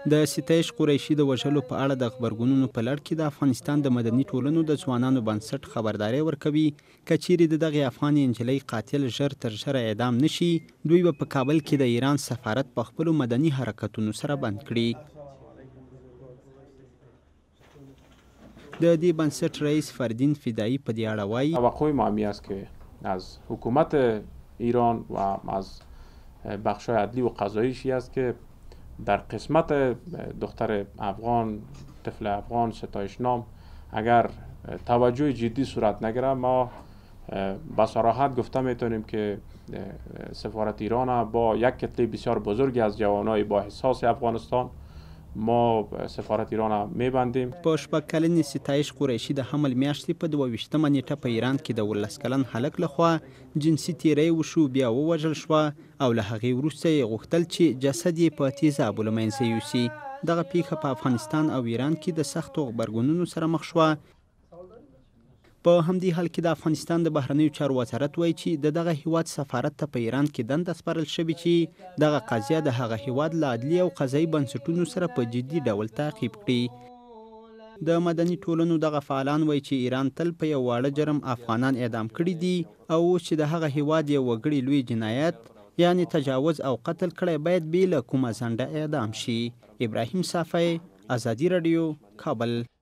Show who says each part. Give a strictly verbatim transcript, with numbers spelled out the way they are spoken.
Speaker 1: د ستایش قریشي د وژلو په اړه د خبرګونونو په لړ کې د افغانستان د مدني ټولنو د ځوانانو بنسټ خبرداری ورکوي که چیرې د دغې افغان نجلۍ قاتل ژر تر ژره اعدام نشي، دوی به په کابل کې د ایران سفارت په خپلو مدني حرکتونو سره بند کړي. د دې بنسټ رئیس فردین فدایی په دې اړه وایي
Speaker 2: توقع ما همی است که از حکومت ایران و از بخش‌های عدلی و قضاییشی است که در قسمت دختر افغان، طفل افغان ستایش نام اگر توجه جدی صورت نگیره، ما با صراحت گفته میتونیم که سفارت ایران با یک کتله بسیار بزرگی از جوانای با احساس افغانستان ما سفارت ایران میبندیم.
Speaker 1: په شپږ کلنې ستایش قریشي د حمل میاشتې په دوه ویشتمه نیټه په ایران کې د ولس کلن هلک لخوا جنسي تیری وشو، بیا ووژل شوه او له هغې وروسته یې غوښتل چې جسد یې په تیزابو له منځه یوسي. دغه پیښه په افغانستان او ایران کې د سختو غبرګونونو سره مخ شوه. په همدې حال کې د افغانستان د بهرنیو چارو وزارت وایي چې د دغه هیواد سفارت ته په ایران کې دنده سپارل شوې چې دغه قضیه د هغه هیواد له عدلي او قضایي بنسټونو سره په جدي ډول تعقیب کړي. د مدني ټولنو دغه فعالان وایي چې ایران تل په یو واړه جرم افغانان اعدام کړي دي او اوس چې د هغه هیواد یو وګړي لوی جنایت یعنی تجاوز او قتل کړی باید بې له کومه ځنډه اعدام شي. ابراهیم صافی، ازادي راډیو، کابل.